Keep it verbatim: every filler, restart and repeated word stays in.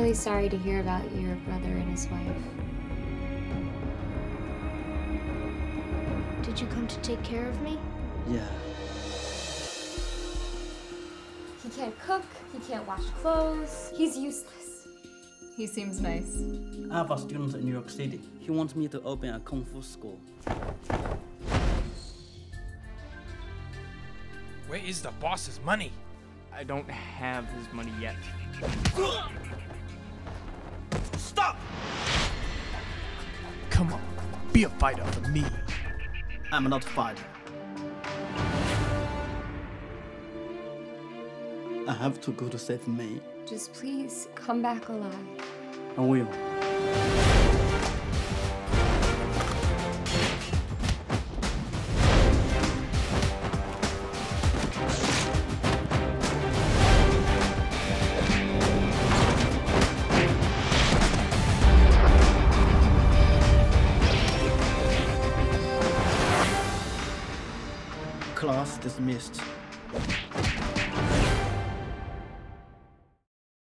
really sorry to hear about your brother and his wife. Did you come to take care of me? Yeah. He can't cook, he can't wash clothes, he's useless. He seems nice. I have a student in New York City. He wants me to open a kung fu school. Where is the boss's money? I don't have his money yet. Stop! Come on, be a fighter for me. I'm not a fighter. I have to go to save May. Just please come back alive. I will. Class dismissed.